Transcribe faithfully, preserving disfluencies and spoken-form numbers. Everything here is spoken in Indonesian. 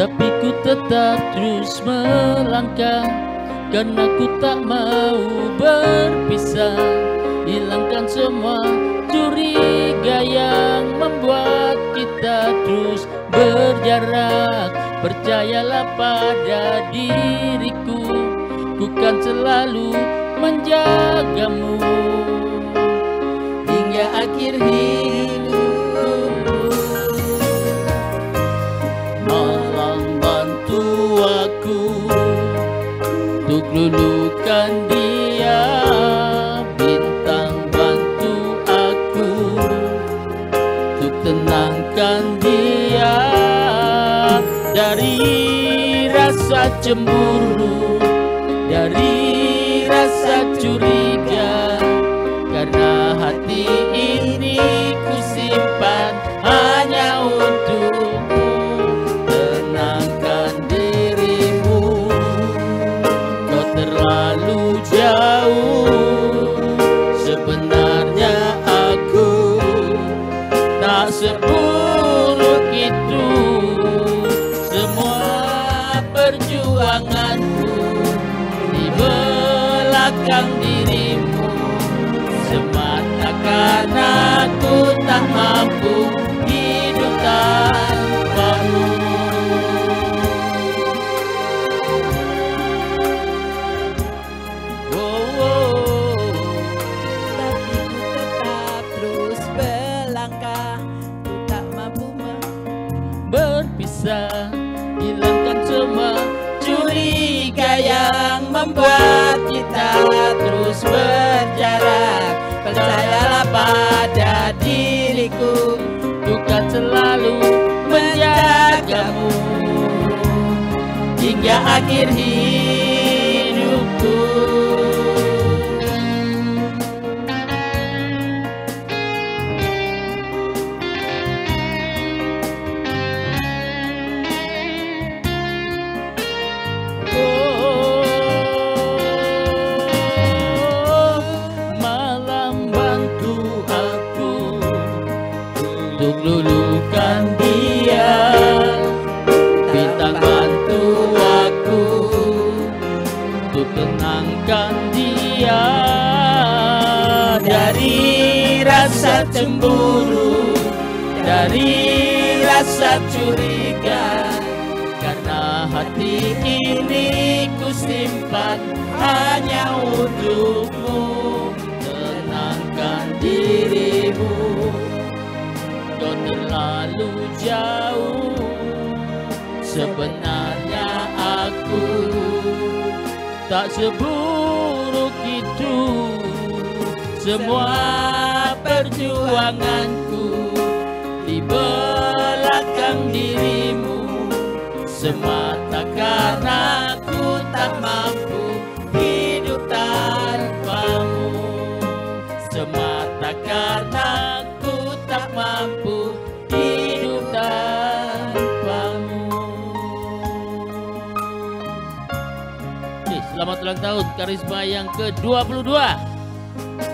tapi ku tetap terus melangkah, karena ku tak mau berpisah. Hilangkan semua curiga yang membuat kita terus berjarak. Percayalah pada diriku, ku kan selalu menjagamu hingga akhir hidupku. Malam bantu aku untuk luluhkan dia, bintang bantu aku untuk tenangkan dia dari rasa cemburu, dari rasa curiga, karena hati ini ku simpan hanya untukmu. Tenangkan dirimu, kau terlalu jauh. Sebenarnya aku tak seburuk itu. Semua perjuanganku di belakang dirimu, semata karena aku tak mampu hidup tanpamu. Oh, oh. Tapi ku tetap terus berlangkah, ku tak mampu berpisah. Hilangkan semua curiga yang membuat kita terus berjarak. Percayalah pada diriku, ku kan selalu menjagamu hingga akhir hidupku. Untuk luluhkan dia, bintang bantu aku untuk tenangkan dia dari rasa cemburu, dari rasa curiga, karena hati ini ku simpan hanya untukmu. Tenangkan dirimu, kau terlalu jauh. Sebenarnya aku tak seburuk itu. Semua perjuanganku di belakang dirimu, semata karena aku tak mampu hidup tanpamu. Semata karena aku tak mampu hidup tanpamu. Oke, selamat ulang tahun Karisma yang ke dua puluh dua.